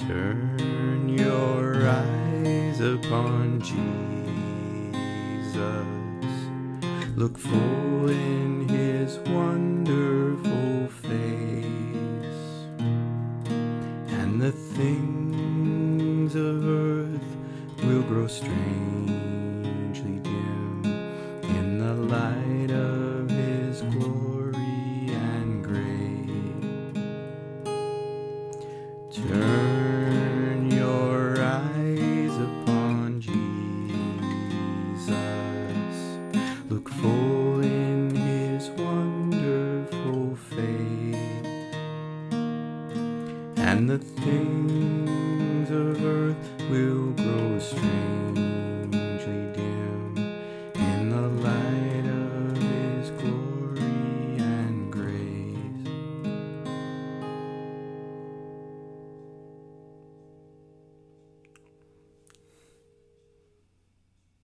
Turn your eyes upon Jesus. Look full in his wonderful face, and the things of earth will grow strangely dim in the light of his glory and grace. Turn your eyes upon Jesus. Look full in his wonderful face, and the things